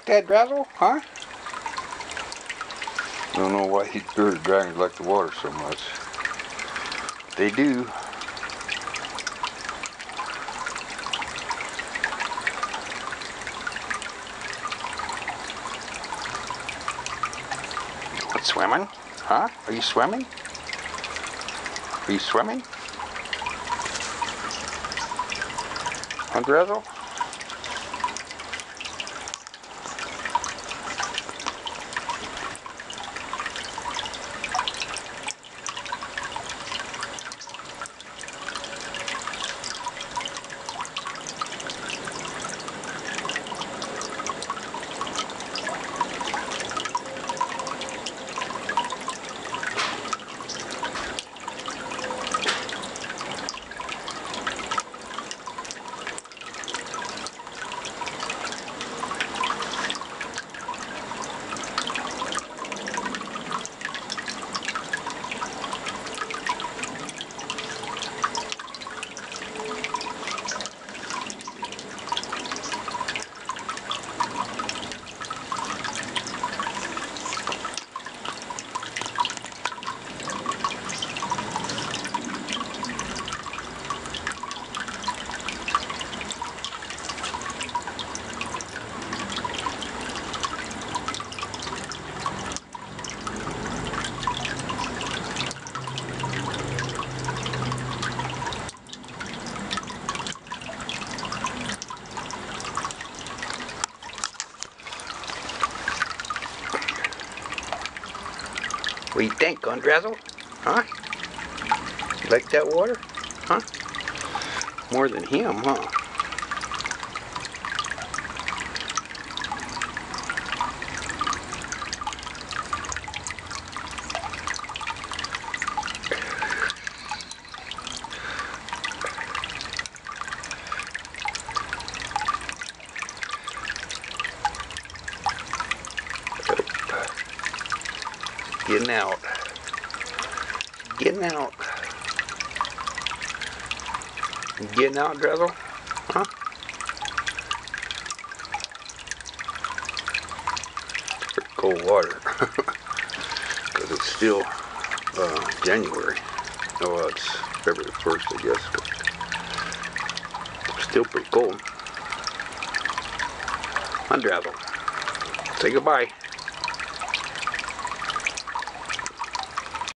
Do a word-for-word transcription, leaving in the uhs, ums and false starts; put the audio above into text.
that, Drazzle? Huh? Don't know why these bearded dragons like the water so much. They do. What, swimming? Huh? Are you swimming? Are you swimming? Huh, Drazzle? What do you think, huh, Drazzle? Huh? You like that water? Huh? More than him, huh? Getting out. Getting out. Getting out, Drazzle? Huh? It's pretty cold water. Because it's still uh, January. Oh, well, it's February first, I guess. But it's still pretty cold. Huh, Drazzle? Say goodbye.